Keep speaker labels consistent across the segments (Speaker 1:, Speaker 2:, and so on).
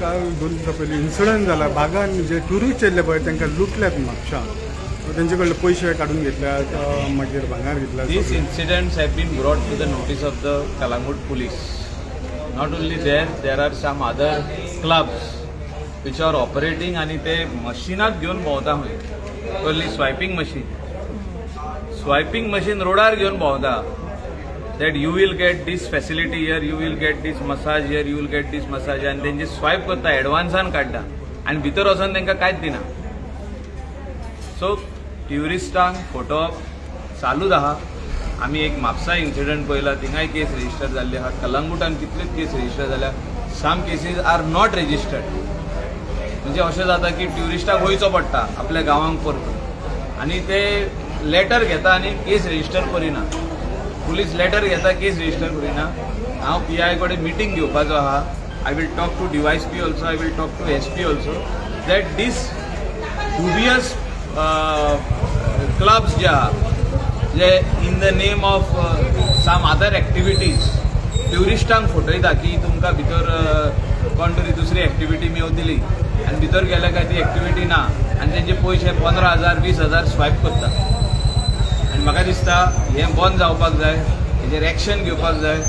Speaker 1: काल 2 दिसा पयलीं इन्सिडंट जाला बागान जे ट्युरिस्ट येयल्ले पळय तांकां लुटल्यात म्हापशा तेंचे कडले पयशे काडून घेतल्यात मागीर भांगार घेतल्यात.
Speaker 2: These incidents have been brought to the notice of the Kalangut police. Not only there are some other clubs which are operating आणि ते मशीनात घेऊन भोंवता खंय कसली स्वायपिंग मशीन रोडार घेऊन भोंवता. That you will get this facility here, you will get this massage here, you will get this massage and तेंचे swipe करता एडवान्सान काढता आणि भितर वचून तांकां कांयच दिना. सो ट्युरिस्टांक फोटोवप चालूच आहा. आमी एक म्हापसा इन्सिडंट पळयला थिंगाय केस रजिस्टर जाल्ली आहा. कलंगुटान कितलेच केस रजिस्टर जाल्या. Some cases are not registered. म्हणजे अशें जाता की ट्युरिस्टाक वयचो पडटा आपल्या गांवांक परतून आनी ते लेटर घेता आनी केस रजिस्टर करिना. पुलीस लेटर घेता केस रजिस्टर करिना. हांव PI कडेन मिटींग घेवपाचो आहा. I will talk to DYSP also, I will talk to SP also that these dubious clubs जे आहा जे in the name of some other activities ट्युरिस्टांक फटयता की तुमकां भितर कोण तरी दुसरी एक्टिविटी मेवतली आनी भितर गेल्या काय ती एक्टिविटी ना आनी तेंचे पयशे 15,000 20,000 स्वायप करता. आनी म्हाका दिसता हें बंद जावपाक जाय. हेजेर एक्शन घेवपाक जाय.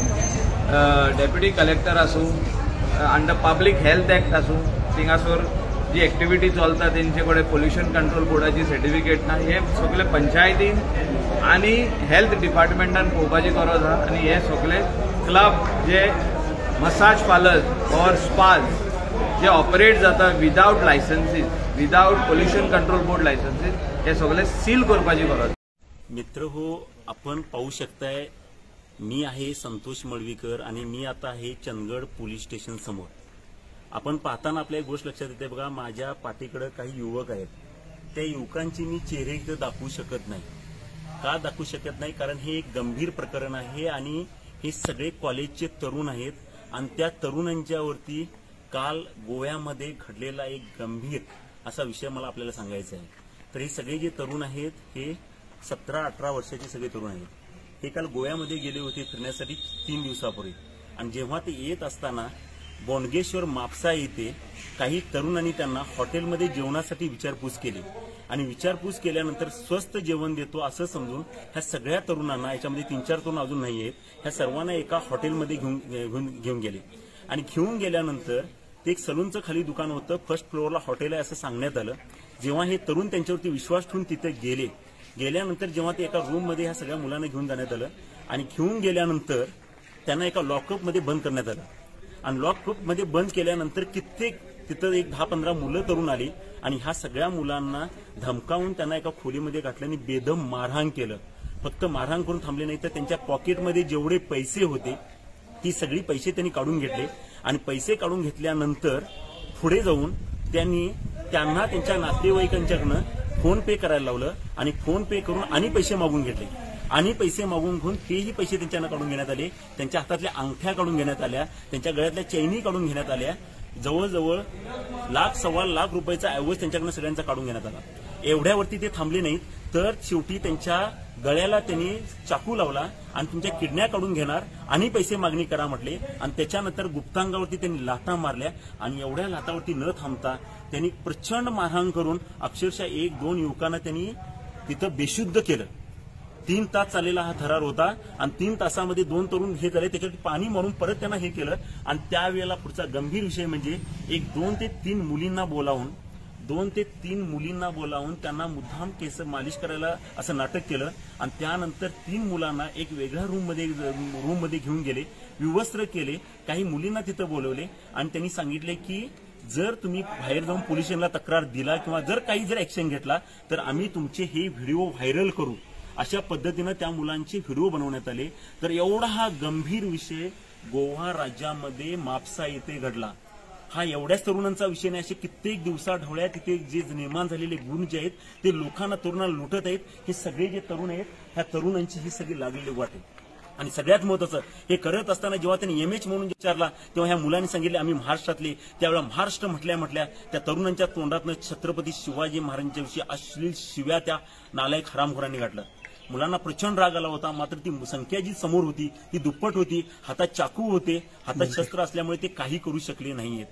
Speaker 2: डेप्युटी कलेक्टर आसूं अंडर पब्लीक हेल्थ एक्ट आसूं थिंगासोर जी एक्टिविटी चलता तेंचे कडेन पोल्युशन कंट्रोल बोर्डाची सर्टिफिकेट ना. हे सगळे पंचायतीन आनी हेल्थ डिपार्टमेंटान पळोवपाची गरज आहा. आनी हे सगळे क्लब जे मसाज पार्लर ऑर स्पाज जे ऑपरेट जाता without licences, without pollution control board licences, हे सगळे सील करपाची गरज.
Speaker 3: मित्र हो, आपण पाहू शकताय मी आहे संतोष मळवीकर आणि मी आता आहे चंदगड पोलीस स्टेशन समोर. आपण पाहताना आपल्या एक गोष्ट लक्षात येते बघा, माझ्या पाठीकडे काही युवक आहेत. त्या युवकांची मी चेहरे इथं दाखवू शकत नाही. का दाखवू शकत नाही? कारण हे एक गंभीर प्रकरण आहे आणि हे सगळे कॉलेजचे तरुण आहेत आणि त्या तरुणांच्यावरती काल गोव्यामध्ये घडलेला एक गंभीर असा विषय मला आपल्याला सांगायचा आहे. तर हे सगळे जे तरुण आहेत हे 17-18 वर्षाचे सगळे तरुण आहेत. हे काल गोव्यामध्ये गेले होते फिरण्यासाठी 3 दिवसापूर्वी आणि जेव्हा ते येत असताना बोंडगेश्वर म्हापसा येथे काही तरुणांनी त्यांना हॉटेलमध्ये जेवणासाठी विचारपूस केली आणि विचारपूस केल्यानंतर स्वस्त जेवण देतो असं समजून ह्या सगळ्या तरुणांना, याच्यामध्ये 3-4 तरुण अजून नाही आहेत, ह्या सर्वांना एका हॉटेलमध्ये घेऊन गेले आणि घेऊन गेल्यानंतर ते एक सलूनचं खाली दुकान होतं, फर्स्ट फ्लोअरला हॉटेल आहे असं सांगण्यात आलं. जेव्हा हे तरुण त्यांच्यावरती विश्वास ठेवून तिथे गेल्यानंतर जेव्हा ते एका रूममध्ये ह्या सगळ्या मुलांना घेऊन जाण्यात आलं आणि घेऊन गेल्यानंतर त्यांना एका लॉकअपमध्ये बंद करण्यात आलं आणि लॉकअपमध्ये बंद केल्यानंतर कित्येक तिथं एक 10-15 मुलं तरुण आली आणि ह्या सगळ्या मुलांना धमकावून त्यांना एका खोलीमध्ये घातलं आणि बेदम मारहाण केलं. फक्त मारहाण करून थांबले नाही तर त्यांच्या पॉकेटमध्ये जेवढे पैसे होते ती सगळी पैसे त्यांनी काढून घेतले आणि पैसे काढून घेतल्यानंतर पुढे जाऊन त्यांना त्यांच्या नातेवाईकांच्याकडनं फोन पे करायला लावलं आणि फोन पे करून आणि पैसे मागून घेतले आणि पैसे मागून घेऊन तेही पैसे त्यांच्यानं काढून घेण्यात आले. त्यांच्या हातातल्या अंगठ्या काढून घेण्यात आल्या, त्यांच्या गळ्यातल्या चैनी काढून घेण्यात आल्या. जवळजवळ 1,00,000-1.25 लाख रुपयाचा ऐवज त्यांच्याकडनं सगळ्यांचा काढून घेण्यात आला. एवढ्यावरती ते थांबले नाहीत तर शेवटी त्यांच्या गळ्याला त्यांनी चाकू लावला आणि तुमच्या किडन्या काढून घेणार आणि पैसे मागणी करा म्हटले आणि त्याच्यानंतर गुप्तांगावरती त्यांनी लाथा मारल्या आणि एवढ्या लाथावरती न थांबता त्यांनी प्रचंड मारहाण करून अक्षरशः 1-2 युवकांना त्यांनी तिथं बेशुद्ध केलं. 3 तास चाललेला हा थरार होता आणि 3 तासामध्ये 2 तरुण हे झाले, त्याच्यात पाणी मारून परत त्यांना हे केलं आणि त्यावेळेला पुढचा गंभीर विषय म्हणजे 2 ते 3 मुलींना बोलावून त्यांना मुद्दाम केस मालिश करायला असं नाटक केलं आणि त्यानंतर 3 मुलांना एक वेगळ्या रूममध्ये घेऊन गेले, विवस्त्र केले, काही मुलींना तिथं बोलवले आणि त्यांनी सांगितले की जर तुम्ही बाहेर जाऊन पोलीस स्टेशनला तक्रार दिला किंवा जर ऍक्शन घेतला तर आम्ही तुमचे हे व्हिडिओ व्हायरल करू. अशा पद्धतीनं त्या मुलांचे व्हिडिओ बनवण्यात आले. तर एवढा हा गंभीर विषय गोवा राज्यामध्ये म्हापसा येथे घडला. हा एवढ्याच तरुणांचा विषय नाही, असे कित्येक दिवसाढवळ्या तिथे जे निर्माण झालेले गुण जे आहेत ते तरुणांना लुटत आहेत. हे सगळे जे तरुण आहेत ह्या तरुणांची ही सगळी लागलेली वाट आहे. आणि सगळ्यात महत्त्वाचं हे करत असताना जेव्हा त्यांनी MH म्हणून विचारला तेव्हा ह्या मुलांनी सांगितले आम्ही महाराष्ट्रातले. त्यावेळेला महाराष्ट्र म्हटल्या त्या तरुणांच्या तोंडातनं छत्रपती शिवाजी महाराजांच्या विषयी अश्लील शिव्या त्या नालायक हरामखोरांनी घातलं. मुलांना प्रचंड राग आला होता, मात्र ती संख्या जी समोर होती ती दुप्पट होती. हातात चाकू होते, हातात शस्त्र असल्यामुळे ते काही करू शकले नाहीयेत.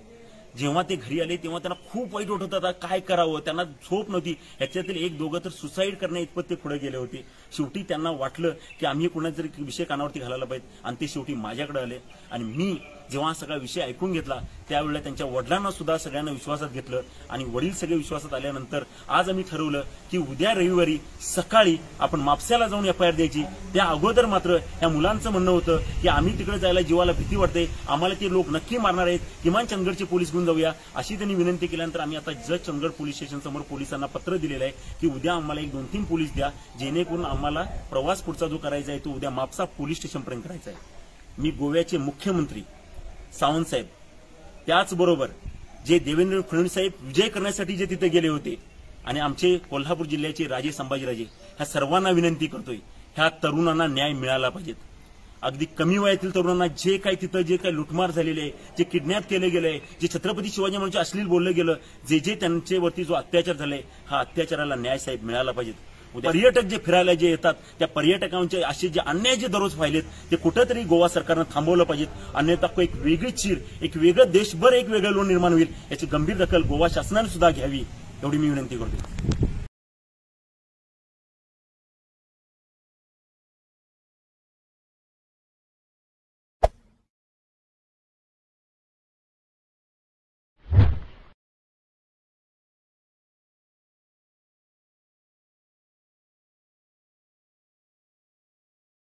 Speaker 3: जेव्हा ते घरी आले तेव्हा त्यांना खूप वाईट वाटत होतं, काय करावं, त्यांना झोप नव्हती. ह्याच्यातील एक दोघं तर सुसाईड करण्या इतपत ते पुढे गेले होते. शेवटी त्यांना वाटलं की आम्ही कोणाचा तरी विषय कानावरती घालायला पाहिजे आणि ते शेवटी माझ्याकडे आले. आणि मी जेव्हा हा सगळा विषय ऐकून घेतला त्यावेळेला त्यांच्या वडिलांना सुद्धा सगळ्यांना विश्वासात घेतलं आणि वडील सगळे विश्वासात आल्यानंतर आज आम्ही ठरवलं की उद्या रविवारी सकाळी आपण म्हापस्याला जाऊन FIR द्यायची. त्या अगोदर मात्र या मुलांचं म्हणणं होतं की आम्ही तिकडे जायला जीवाला भीती वाटते, आम्हाला ते लोक नक्की मारणार आहेत, किमान चंदगडचे पोलीस घेऊन जाऊया अशी त्यांनी विनंती केल्यानंतर आम्ही आता जज चंदगड पोलीस स्टेशन समोर पोलिसांना पत्र दिलेलं आहे की उद्या आम्हाला 1-2-3 पोलीस द्या, जेणेकरून आम्हाला प्रवास पुढचा जो करायचा आहे तो उद्या म्हापसा पोलीस स्टेशनपर्यंत करायचा आहे. मी गोव्याचे मुख्यमंत्री सावंत साहेब, त्याचबरोबर जे देवेंद्र फडणवीस साहेब विजय करण्यासाठी जे तिथे गेले होते आणि आमचे कोल्हापूर जिल्ह्याचे राजे संभाजीराजे, ह्या सर्वांना विनंती करतोय ह्या तरुणांना न्याय मिळाला पाहिजेत. अगदी कमी वयातील तरुणांना जे काही तिथं जे काही लुटमार झालेले आहे, जे किडनॅप केले गेले, जे छत्रपती शिवाजी महाराजांचे अश्लील बोललं गेलं, जे त्यांच्यावरती जो अत्याचार झालाय, हा अत्याचाराला न्याय साहेब मिळाला पाहिजेत. पर्यटक जे फिरायला जे येतात त्या पर्यटकांचे असे जे अन्याय जे दररोज पाहिलेत ते कुठेतरी गोवा सरकारनं थांबवलं पाहिजेत. अन्यथा एक वेगळी चीर, एक वेगळं देशभर एक वेगळं लोण निर्माण होईल. याची गंभीर दखल गोवा शासनाने सुद्धा घ्यावी एवढी मी विनंती करतो.